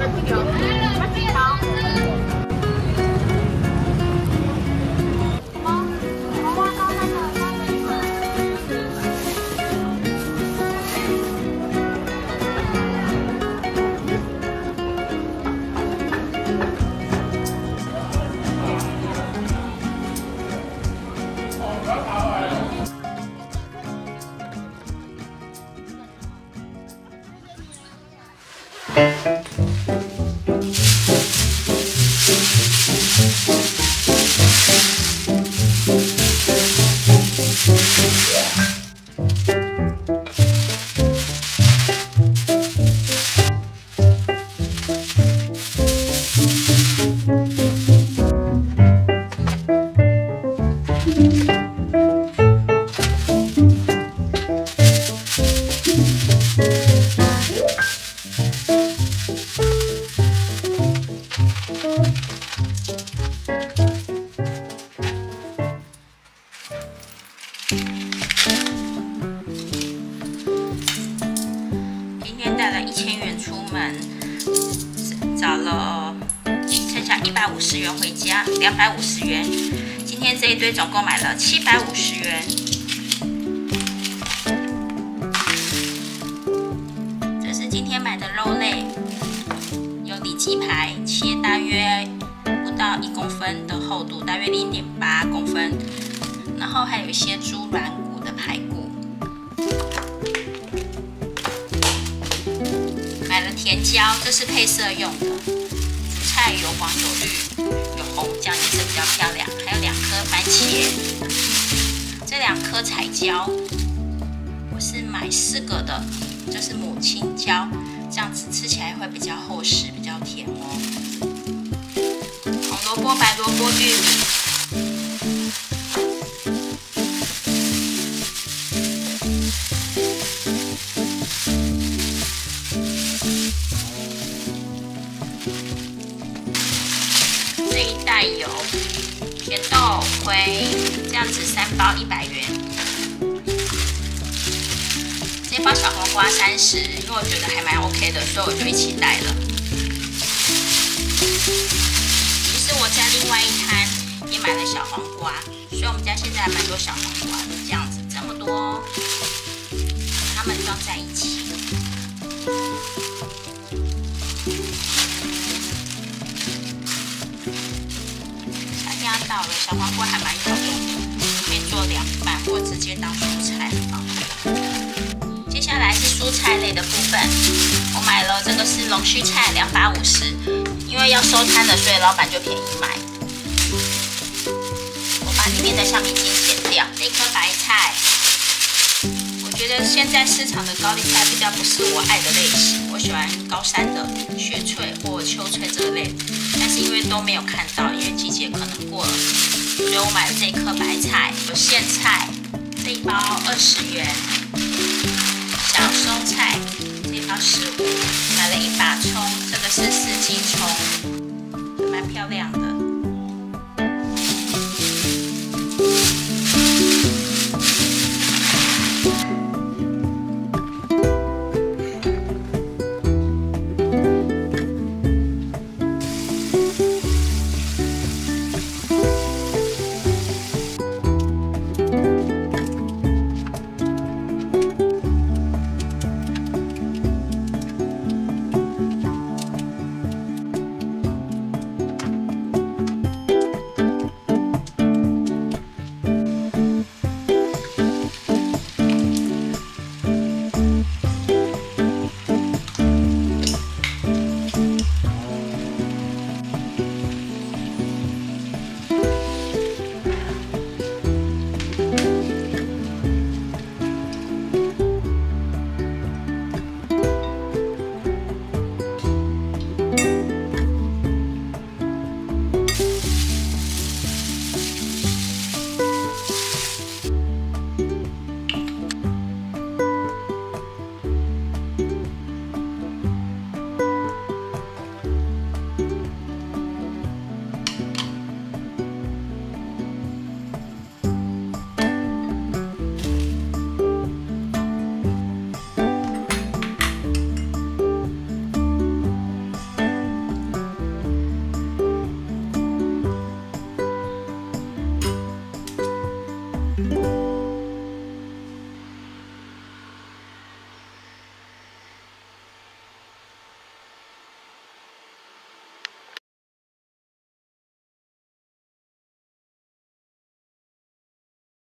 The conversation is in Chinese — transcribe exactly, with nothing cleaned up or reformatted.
找了剩下一百五十元回家，两百五十元。今天这一堆总共买了七百五十元。这是今天买的肉类，有里脊排，切大约不到一公分的厚度，大约零点八公分。然后还有一些猪软骨的排骨。 买了甜椒，这是配色用的。主菜有黄有绿，有红，这样颜色比较漂亮。还有两颗番茄，这两颗彩椒，我是买四个的，这是母青椒，这样子吃起来会比较厚实，比较甜哦。红萝卜、白萝卜、玉米。 这一袋有甜豆、葵，这样子三包一百元。这包小黄瓜三十，因为我觉得还蛮 OK 的，所以我就一起带了。其实我家另外一摊也买了小黄瓜，所以我们家现在还蛮多小黄瓜的，这样子这么多，把它们装在一起。 到了，小黄瓜还蛮好用的，可以做凉拌或直接当蔬菜啊。接下来是蔬菜类的部分，我买了这个是龙须菜，两把五十，因为要收摊的，所以老板就便宜卖。我把里面的橡皮筋剪掉。这颗白菜，我觉得现在市场的高丽菜比较不是我爱的类型，我喜欢高山的雪翠或秋翠这类。 但是因为都没有看到，因为季节可能过了，所以我买了这一颗白菜，有苋菜，这一包二十元，小松菜这一包十五，买了一把葱，这个是四季葱，蛮漂亮的。